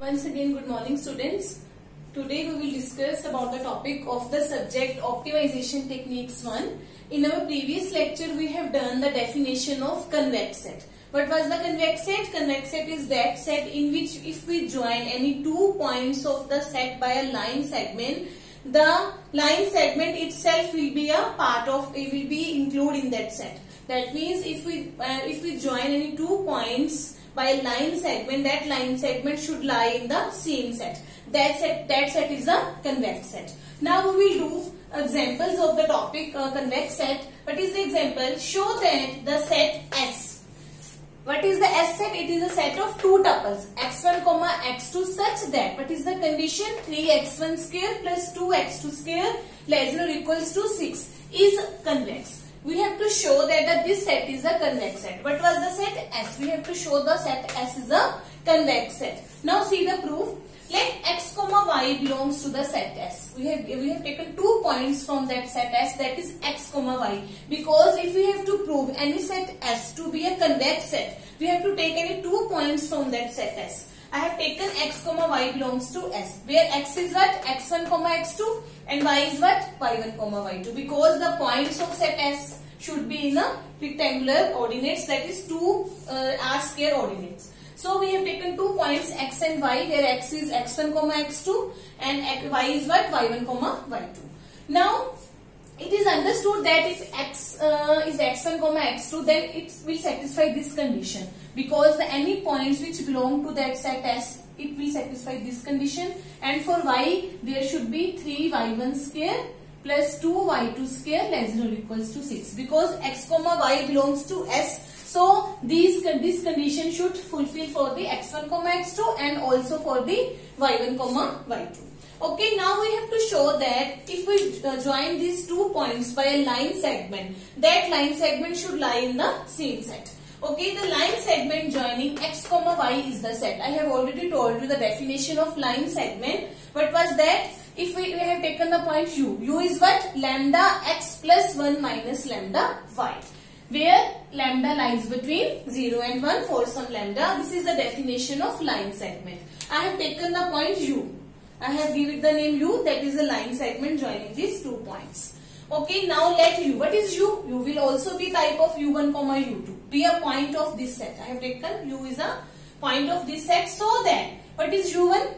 Once again, good morning students. Today we will discuss about the topic of the subject optimization techniques 1. In our previous lecture we have done the definition of convex set. What was the convex set? Convex set is that set in which if we join any 2 points of the set by a line segment, the line segment itself will be a part of, it will be included in that set. That means if we join any 2 points by a line segment, that line segment should lie in the same set. That set is a convex set. Now we will do examples of the topic convex set. What is the example? Show that the set S. What is the S set? It is a set of 2 tuples x1, x2 such that, what is the condition? 3x1 square plus 2x2 square less than or equals to 6 is convex. We have to show that this set is a convex set. What was the set? S. We have to show the set S is a convex set. Now see the proof. Let x, y belongs to the set S. We have taken 2 points from that set S, that is x, y. Because if we have to prove any set S to be a convex set, we have to take any 2 points from that set S. I have taken x, y belongs to S, where x is what? x1, x2 and y is what? y1, y2. Because the points of set S should be in a rectangular ordinates, that is 2 r square ordinates. So we have taken 2 points x and y, where x is x1, x2 and y is what? y1, y2. Now it is understood that if x is x1, x2, then it will satisfy this condition. Because any points which belong to that set S, it will satisfy this condition. And for y, there should be 3y1 square plus 2y2 square less than or equals to 6. Because x, y belongs to S. So this condition should fulfill for the x1, x2 and also for the y1, y2. Okay, now we have to show that if we join these 2 points by a line segment, that line segment should lie in the same set. Okay, the line segment joining x, y is the set. I have already told you the definition of line segment. What was that? If we have taken the point u. U is what? Lambda x plus 1 minus lambda y. Where lambda lies between 0 and 1 for some lambda. This is the definition of line segment. I have taken the point u. I have given it the name u, that is the line segment joining these 2 points. Okay, now let u. What is u? U will also be type of u1, u2. Be a point of this set. I have taken u is a point of this set, so that what is u1?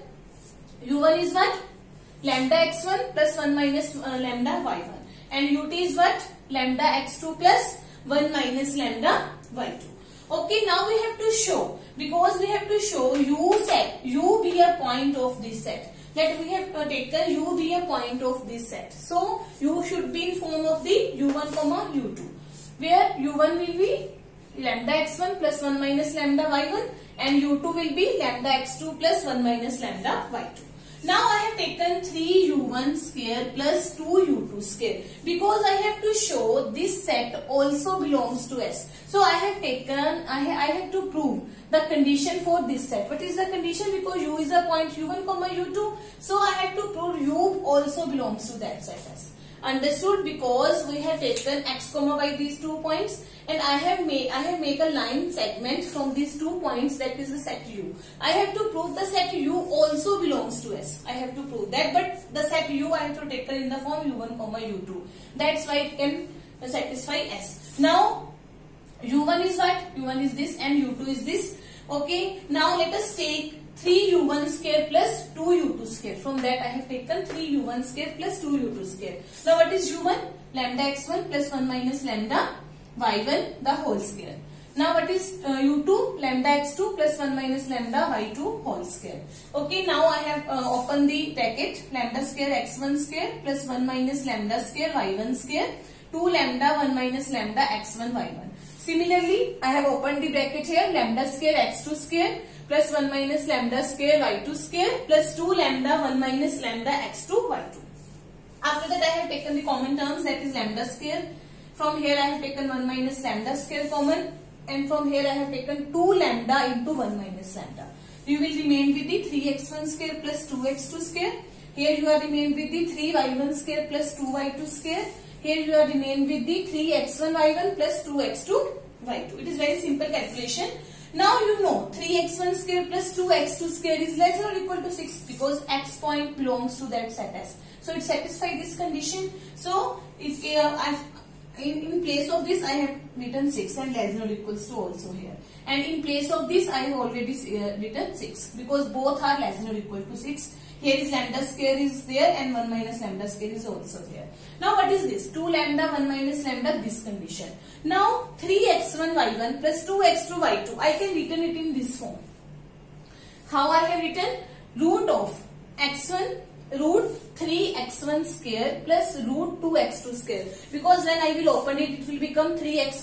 u1 is what? Lambda x1 plus 1 minus lambda y1. And ut is what? Lambda x2 plus 1 minus lambda y2. Okay, now we have to show, because we have to show u set, u be a point of this set. That we have taken u be a point of this set. So u should be in form of the u1, u2. Where u1 will be lambda x1 plus 1 minus lambda y1 and u2 will be lambda x2 plus 1 minus lambda y2. Now I have taken 3u1 square plus 2u2 square, because I have to show this set also belongs to S. So I have to prove the condition for this set. What is the condition? Because u is a point u1, u2. So I have to prove u also belongs to that set S. Understood? Because we have taken x, y these 2 points, and I have made a line segment from these 2 points, that is the set u. I have to prove the set u also belongs to S. I have to prove that, but the set u I have to take in the form u1, u2. That's why it can satisfy S. Now u1 is what? u1 is this and u2 is this. Okay, now let us take 3u1 square plus 2u2 square. From that I have taken 3u1 square plus 2u2 square. Now what is u1? Lambda x1 plus 1 minus lambda y1 the whole square. Now what is u2? Lambda x2 plus 1 minus lambda y2 whole square. Okay, now I have opened the bracket. Lambda square x1 square plus 1 minus lambda square y1 square 2 lambda 1 minus lambda x1 y1. Similarly, I have opened the bracket here. Lambda square x2 square plus 1 minus lambda square y2 square plus 2 lambda 1 minus lambda x2 y2. After that I have taken the common terms, that is lambda square. From here I have taken 1 minus lambda square common, and from here I have taken 2 lambda into 1 minus lambda. You will remain with the 3x1 square plus 2x2 square. Here you are remain with the 3y1 square plus 2y2 square. Here you are remain with the 3x1 y1 plus 2x2 y2. It is very simple calculation. Now you know 3x1 square plus 2x2 square is less or equal to 6 because x point belongs to that set S. So it satisfies this condition. So if in place of this I have written 6 and less than or equals to also here. And in place of this I have already written 6 because both are less than or equal to 6. Here is lambda square is there and 1 minus lambda square is also there. Now what is this? 2 lambda 1 minus lambda, this condition. Now 3x1 y1 plus 2x2 y2. I can written it in this form. How I have written? Root of x1 root 3x1 square plus root 2x2 square. Because when I will open it, it will become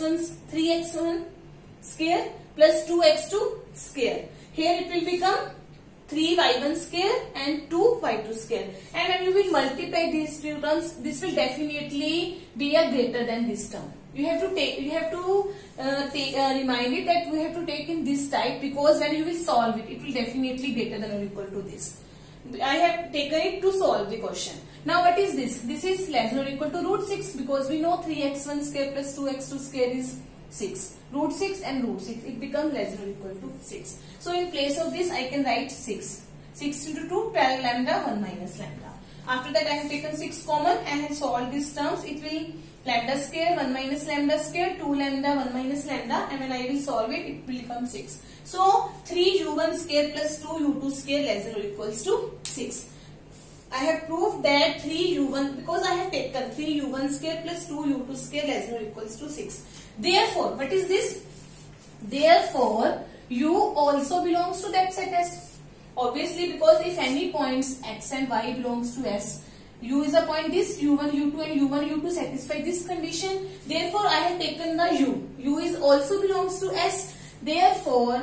3x1 square plus 2x2 square. Here it will become 3y1 square and 2y2 square. And when you will multiply these two terms, this will definitely be a greater than this term. You have to take. You have to remind it that we have to take in this type because when you will solve it, it will definitely greater than or equal to this. I have taken it to solve the question. Now what is this? This is less than or equal to root 6 because we know 3x1 square plus 2x2 square is 6. Root 6 and root 6. It becomes less than or equal to 6. So in place of this I can write 6. 6 into 2, 12 lambda, 1 minus lambda. After that I have taken 6 common and have solved these terms. It will lambda square, 1 minus lambda square, 2 lambda, 1 minus lambda, and when I will solve it, it will become 6. So 3u1 square plus 2u2 square less than or equals to 6. I have proved that 3u1 because I have taken 3u1 square plus 2u2 square less than or equals to 6. Therefore, what is this? Therefore, u also belongs to that set S. Obviously, because if any points x and y belongs to S, u is a point this, u1, u2 and u1, u2 satisfy this condition. Therefore, I have taken the u. U is also belongs to S. Therefore,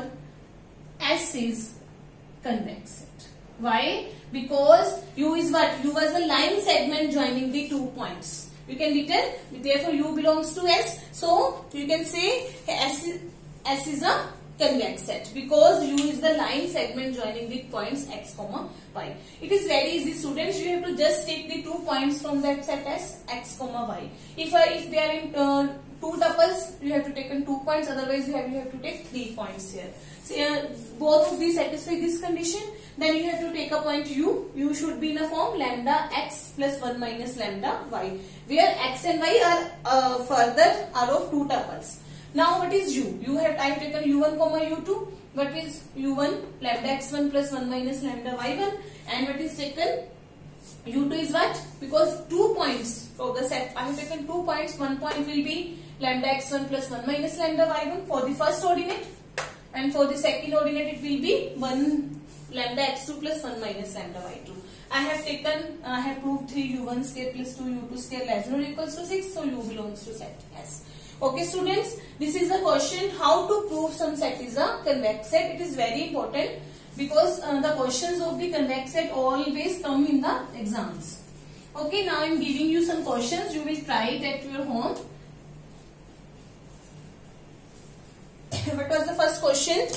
S is convex set. Why? Because u is what? U was a line segment joining the 2 points. You can written, therefore u belongs to S. So, you can say S is a convex set because u is the line segment joining the points x, y. It is very easy, students. You have to just take the 2 points from that set as x, y. If they are in 2 tuples, you have to take in 2 points. Otherwise, you have to take 3 points here. So both of these satisfy this condition. Then you have to take a point u. U should be in a form lambda x plus 1 minus lambda y, where x and y are further are of 2 tuples. Now what is u? I have taken u1 comma u2. What is u1? Lambda x1 plus 1 minus lambda y1. And what is taken? u2 is what? Because 2 points for the set. I have taken 2 points. 1 point will be lambda x1 plus 1 minus lambda y1 for the first ordinate. And for the second ordinate it will be 1 lambda x2 plus 1 minus lambda y2. I have proved 3u1 square plus 2u2 square less than or equals to 6. So u belongs to set S. Okay students, this is the question how to prove some set is a convex set. It is very important because the questions of the convex set always come in the exams. Okay, now I am giving you some questions. You will try it at your home. What was the first question?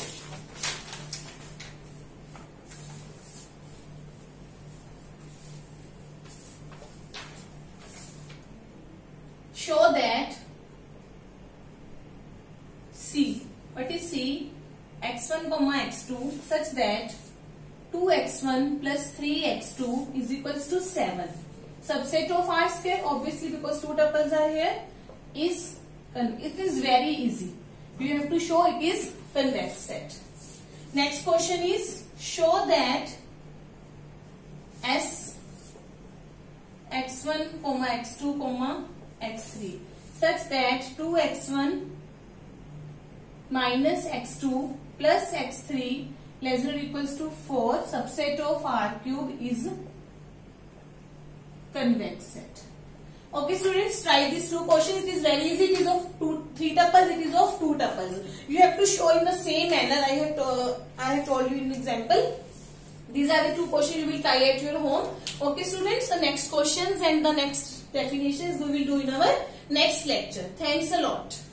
Show that C. What is C? x1 comma x2 such that 2x1 plus 3x2 is equals to 7. Subset of R square, obviously because 2 tuples are here, it is very easy. You have to show it is convex set. Next question is show that S x1 comma x2 comma x3 such that 2x1 minus x2 plus x3 less than or equals to 4 subset of R cube is convex set. Okay students, try these 2 questions. It is very easy. It is of 3 tuples. It is of 2 tuples. You have to show in the same manner I have told you in example. These are the 2 questions you will try at your home. Okay students, the next questions and the next definitions we will do in our next lecture. Thanks a lot.